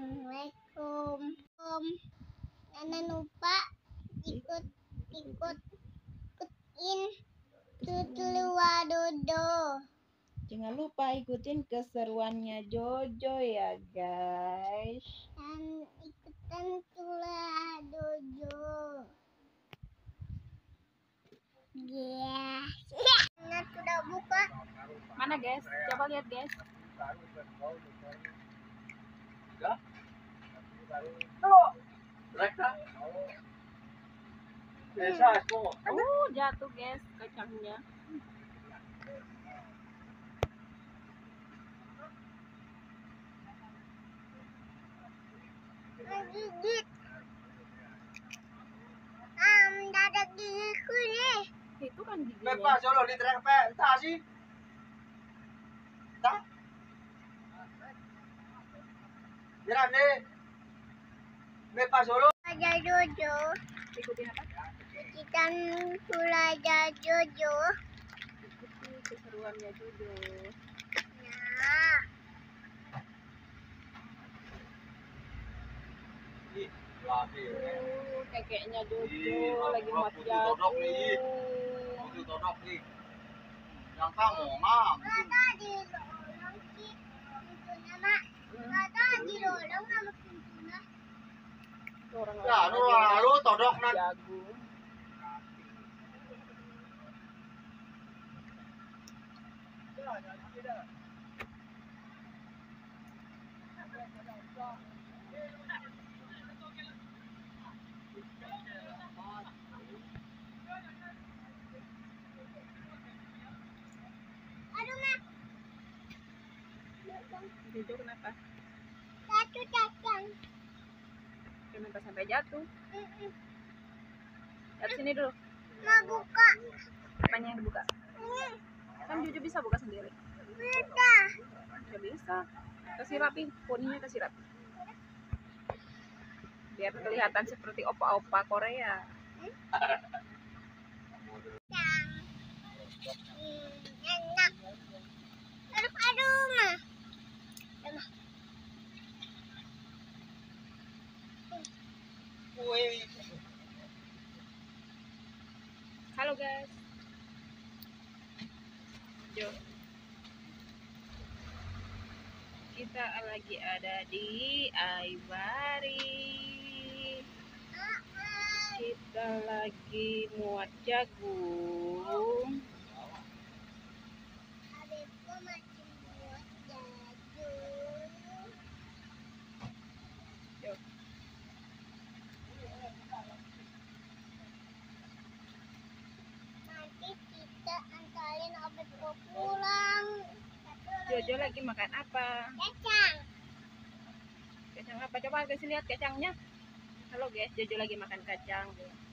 Assalamualaikum. Jangan lupa ikutin Tutua Dodo. Jangan lupa ikutin keseruannya Jojo ya guys. Dan ikutan Tutua Dodo. Yes. Nah, sudah buka. Mana guys? Coba lihat guys. Oh, jatuh guys kacangnya. Gigit. Dadak gigiku nih. Itu kan giginya. Mepa solo di trek pe, entah sih. Entah. Jalan deh. Mepa solo. Ada Jojo. Ikutin apa? Ikutan Tulaja Jojo. Ikuti keseruannya Jojo. Nah. Kakeknya Jojo lagi buat jagung. Todok nih. Yang kamu, Mam. Kata di lorong sih. Itu nama. Kata di lorong nama pintunya. Orang Ya, lu todok nan. jagung. Aduh, Mak. Jojo kenapa? Satu cacang. Kenapa sampai jatuh? Lihat sini dulu. Mau buka. Apanya yang dibuka? Kan Jojo bisa buka sendiri. Bisa. Nggak bisa. Kasih rapi, poninya kasih rapi. Biar kelihatan seperti opa-opa Korea. Cacang. Enak. Aduh, Mak. Wih. Halo guys. Jo. Kita lagi ada di Aibari. Kita lagi muat jagung. Adikku masih buat jagung. Jo. Nanti kita antarin adikku pulang. Jojo lagi makan apa? Kacang. Kacang apa? Coba kasih lihat kacangnya. Halo guys, Jojo lagi makan kacang.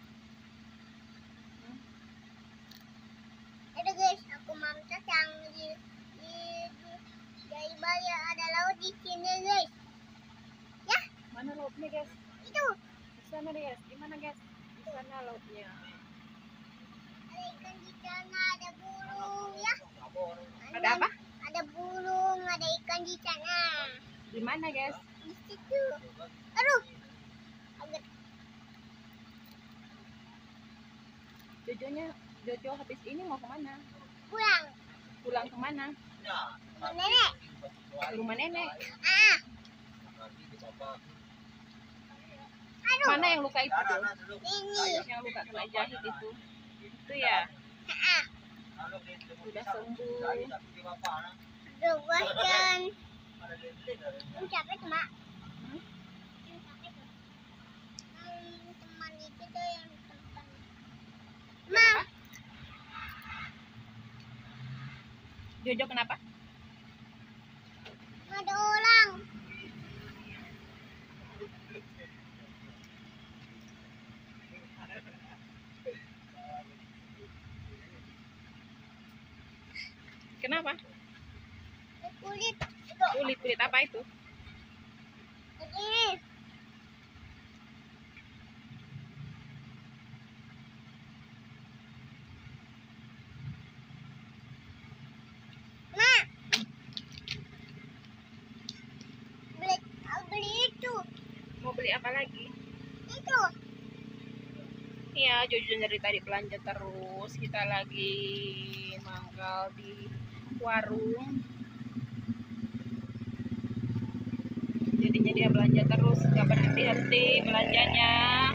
Aduh guys, aku mau kacang di dari Bali ada laut di sini guys. Ya, Mana lautnya guys? itu Di sana deh guys. Di mana guys? Di sana lautnya. ada ikan di sana, ada burung ya. Ada apa? Ada burung, ada ikan di sana. Di mana guys? Di situ. Aduh. Agak Jojo habis ini mau kemana? pulang. Pulang kemana? Sama nenek. Ke rumah nenek. Ah. Aduh. Mana yang luka itu tuh? Ini. Yang luka kena jahit itu. Itu ya. Ah. Udah sembuh. Aduh, bosan. Yang capek tuh, Mak. Yang capek tuh. Teman itu tuh yang teman. Ma. Jojo kenapa? Ada orang. Kenapa? Kulit. Kulit apa itu? Ini. Ma. Beli itu. beli apa lagi? Itu. Iya, Jojo dari tadi belanja terus. Kita lagi mangkal di warung. Jadinya dia belanja terus, gak berhenti-henti belanjanya.